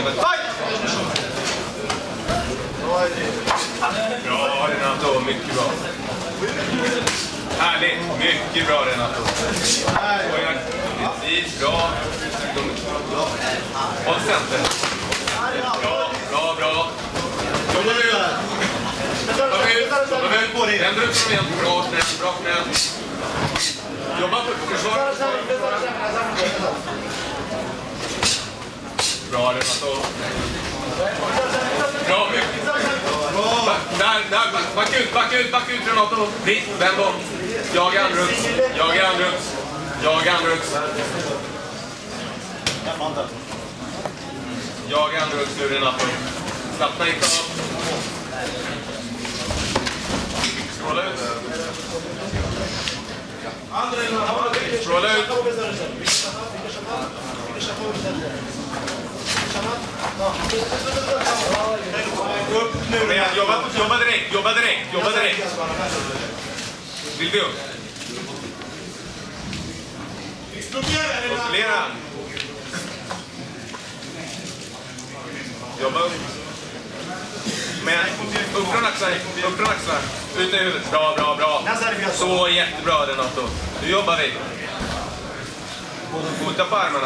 Bra Renato, mycket bra. Härligt, mycket bra Renato. Precis, bra. Håll center. Bra. Jobba ut. Vänder upp som igen. Bra knä. Jobba på försvar. Bra Renato. Bra, mycket. Där, backa ut Renato. Fritt, vänd om. Jag är andruts. Jag är andruts nu Renato. Slappna inte av. Stråla ut. Stråla ut. Jobba direkt. Vill vi upp? Kontrollera. Jobba upp. Men upp från axlar. Ut i huvudet. Bra. Så jättebra Renato. Nu jobbar vi. Fota på armarna.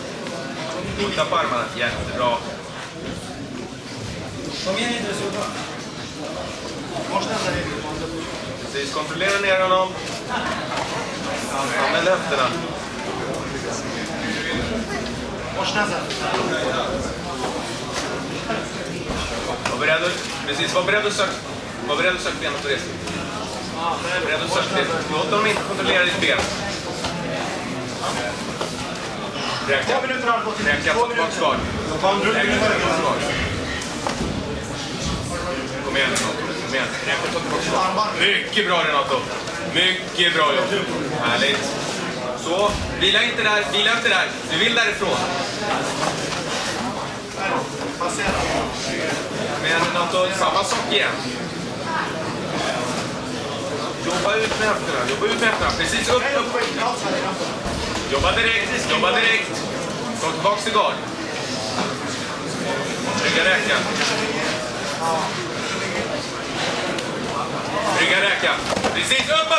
Jättebra. Kom igen Edris. Precis, kontrollera ner honom. Använd höfterna. Var beredd att söka benet och resa. Låt dem inte kontrollera ditt ben. Räka, ta tillbaka svar. Kom igen. Räka, ta tillbaka svar. Mycket bra Renato. Mycket bra jobb. Härligt. Så, vila inte där. Du vill därifrån. Men Renato, samma sak igen. Jobba ut med höfterna. Precis, upp. Jobba direkt. Kom tillbaka till gard. Brygga räka. Precis, upp.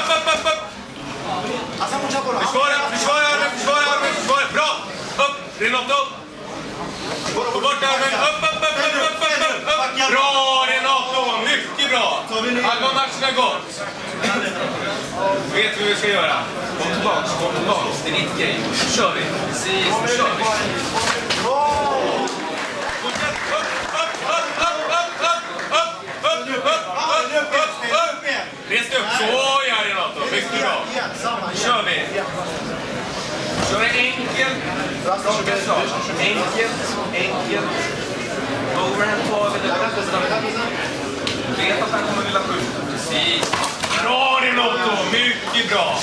Försvara armen. Bra. Upp, Renato. Få bort armen. Upp. Bra Renato, mycket bra. Halva matchen har gått. Vet vi hur vi ska göra? Kom tillbaks. Det är ditt game. Nu kör vi. Precis, nu kör vi. Upp. Res upp. Så ja Renato, mycket bra. Nu kör vi. Kör enkelt. Enkelt. Overhand tar vi det. Vet att han kommer vilja skjuta. Precis. Bra Renato, mycket bra.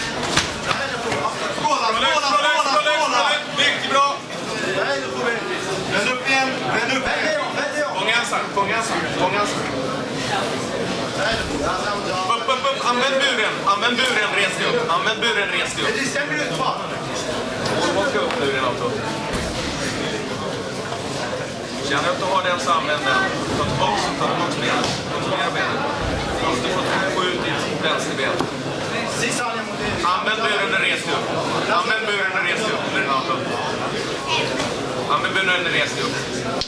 Mycket bra. Vänd upp igen. Fånga ansar. Upp. Använd buren, res dig upp. Det stämmer ut va? Åka upp nu Renato. Känner att du har den så använd den. Ta tillbaka benet. Kontrollera benet. Du måste få ut ditt vänsterben. Använd buren och res dig upp. Renato. Använd buren och res dig upp.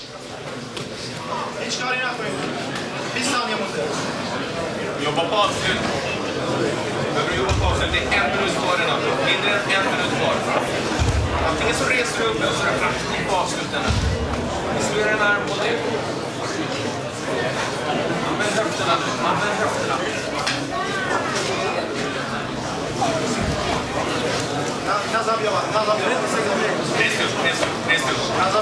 Jobba på avslut. Behöver du jobba på avslut? Det är 1 minut kvar Renato. Mindre än 1 minut kvar. Antingen så reser du upp eller så är det praktiskt på avsluten. Isolera en arm mot det. Använd höfterna. Res upp.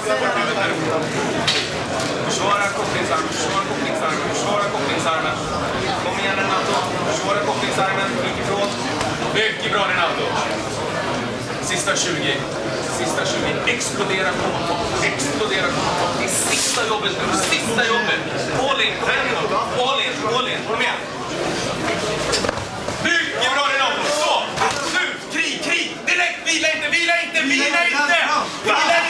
Försvara kopplingsarmen. Kom igen Renato. Försvara kopplingsarmen. Ifrån. Mycket bra Renato. Sista 20. Explodera kontot. Det är sista jobbet nu. All in. Kom igen. Mycket bra Renato. Så. Slut. Krig. Direkt. Vila inte.